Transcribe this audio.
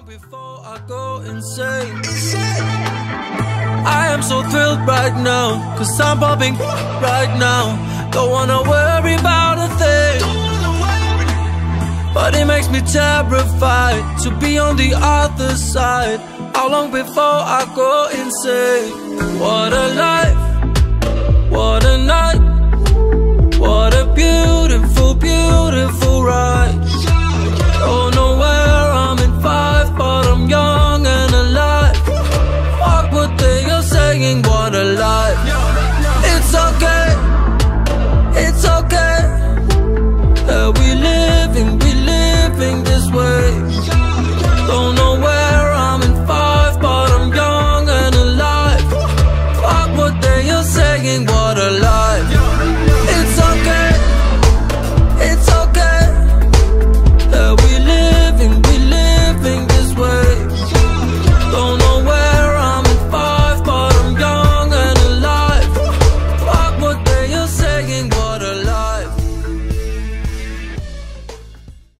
before I go insane? I am so thrilled right now, 'cause I'm popping right now. Don't wanna worry about a thing, but it makes me terrified to be on the other side. How long before I go insane? What a life, what a night, what a beautiful, beautiful ride.